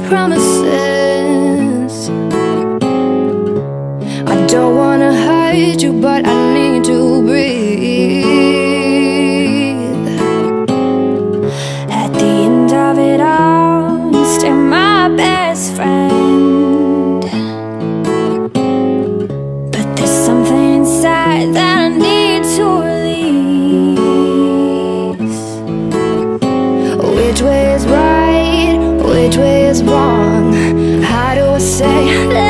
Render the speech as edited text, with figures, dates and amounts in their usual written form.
promises. I don't wanna hurt you, but I need to breathe. At the end of it all, you're still my best friend. But there's something inside that I need to release. Which way is right? Which way is wrong? How do I say